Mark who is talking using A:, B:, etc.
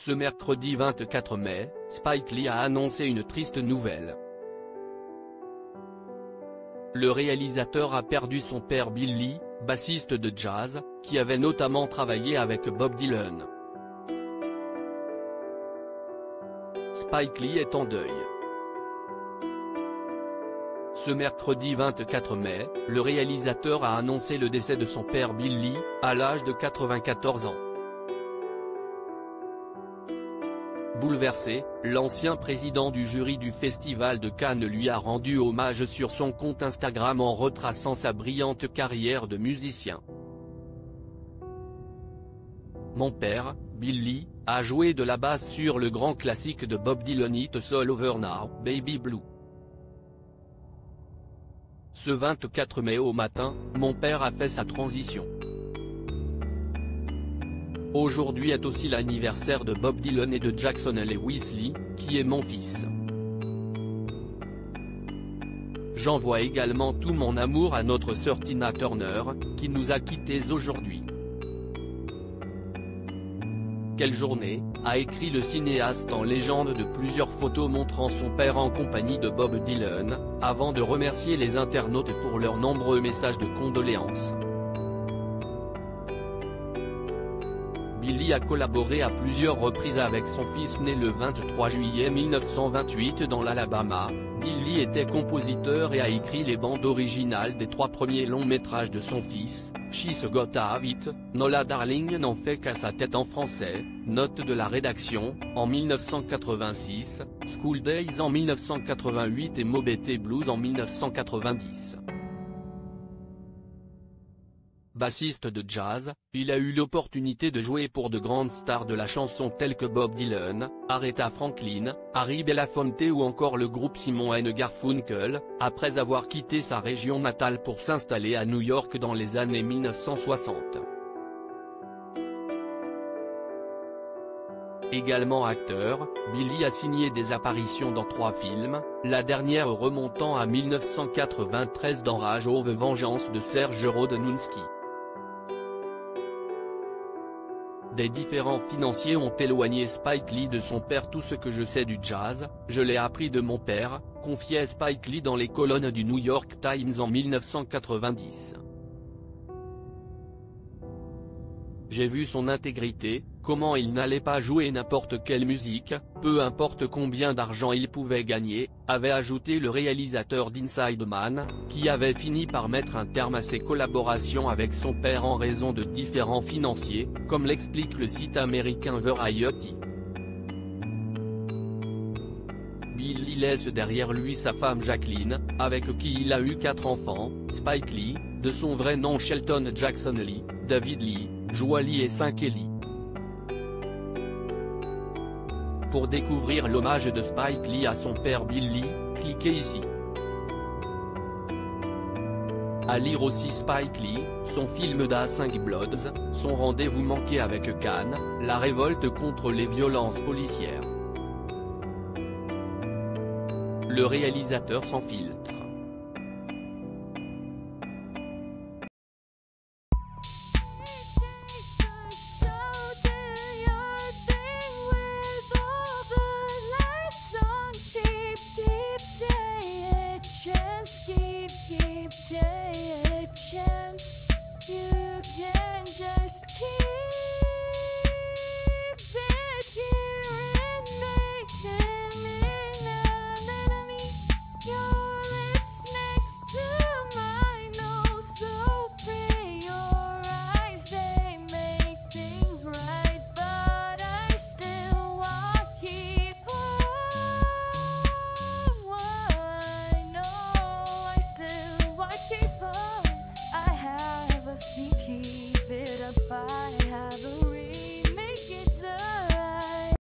A: Ce mercredi 24 mai, Spike Lee a annoncé une triste nouvelle. Le réalisateur a perdu son père Bill Lee, bassiste de jazz, qui avait notamment travaillé avec Bob Dylan. Spike Lee est en deuil. Ce mercredi 24 mai, le réalisateur a annoncé le décès de son père Bill Lee, à l'âge de 94 ans. Bouleversé, l'ancien président du jury du Festival de Cannes lui a rendu hommage sur son compte Instagram en retraçant sa brillante carrière de musicien. Mon père, Bill Lee, a joué de la basse sur le grand classique de Bob Dylan It's All Over Now, Baby Blue. Ce 24 mai au matin, mon père a fait sa transition. Aujourd'hui est aussi l'anniversaire de Bob Dylan et de Jackson Lewis Lee, qui est mon fils. J'envoie également tout mon amour à notre sœur Tina Turner, qui nous a quittés aujourd'hui. Quelle journée, a écrit le cinéaste en légende de plusieurs photos montrant son père en compagnie de Bob Dylan, avant de remercier les internautes pour leurs nombreux messages de condoléances. Bill Lee a collaboré à plusieurs reprises avec son fils né le 23 juillet 1928 dans l'Alabama. Bill Lee était compositeur et a écrit les bandes originales des 3 premiers longs métrages de son fils, She's Got a Habit, Nola Darling n'en fait qu'à sa tête en français, Note de la rédaction, en 1986, School Days en 1988 et Mobete Blues en 1990. Bassiste de jazz, il a eu l'opportunité de jouer pour de grandes stars de la chanson telles que Bob Dylan, Aretha Franklin, Harry Belafonte ou encore le groupe Simon & Garfunkel, après avoir quitté sa région natale pour s'installer à New York dans les années 1960. Également acteur, Bill Lee a signé des apparitions dans 3 films, la dernière remontant à 1993 dans Rage of Vengeance de Serge Rodnunski. Des différents financiers ont éloigné Spike Lee de son père. Tout ce que je sais du jazz, je l'ai appris de mon père, confiait Spike Lee dans les colonnes du New York Times en 1990. J'ai vu son intégrité, comment il n'allait pas jouer n'importe quelle musique, peu importe combien d'argent il pouvait gagner, avait ajouté le réalisateur d'Inside Man, qui avait fini par mettre un terme à ses collaborations avec son père en raison de différends financiers, comme l'explique le site américain Variety. Bill Lee laisse derrière lui sa femme Jacqueline, avec qui il a eu 4 enfants, Spike Lee, de son vrai nom Shelton Jackson Lee, David Lee, Joie Lee et 5 Lee. Pour découvrir l'hommage de Spike Lee à son père Bill Lee, cliquez ici. À lire aussi Spike Lee, son film d'A5 Bloods, son rendez-vous manqué avec Cannes, la révolte contre les violences policières. Le réalisateur sans filtre.